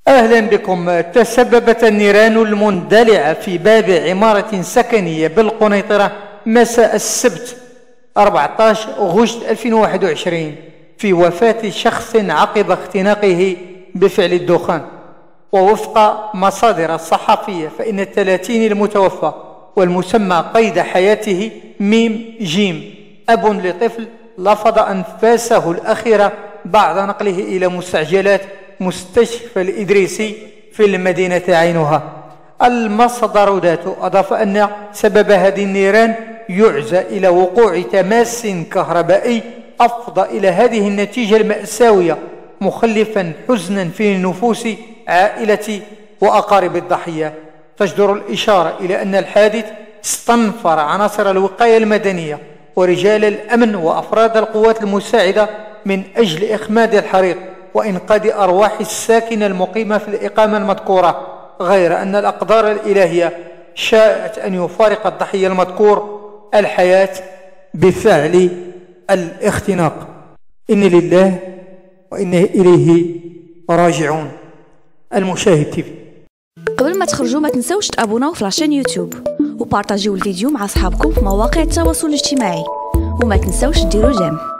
أهلا بكم. تسببت النيران المندلعة في باب عمارة سكنية بالقنيطرة مساء السبت 14 أغسطس 2021 في وفاة شخص عقب اختناقه بفعل الدخان. ووفق مصادر صحفية فإن الثلاثين المتوفى والمسمى قيد حياته ميم جيم أب لطفل لفظ أنفاسه الأخيرة بعد نقله إلى مستعجلات مستشفى الإدريسي في المدينة عينها. المصدر ذاته أضاف أن سبب هذه النيران يعزى إلى وقوع تماس كهربائي أفضى إلى هذه النتيجة المأساوية، مخلفا حزنا في نفوس عائلة وأقارب الضحية. تجدر الإشارة إلى أن الحادث استنفر عناصر الوقاية المدنية ورجال الأمن وأفراد القوات المساعدة من أجل إخماد الحريق وإنقاذ أرواح الساكنة المقيمة في الإقامة المذكورة، غير أن الأقدار الإلهية شاءت أن يفارق الضحية المذكور الحياة بفعل الاختناق. إن لله وإنا إليه راجعون. المشاهد تيفي. قبل ما تخرجوا ما تنسوش تابوناو في لاشين يوتيوب وبارطاجيو الفيديو مع أصحابكم في مواقع التواصل الاجتماعي، وما تنسوش ديروا جيم.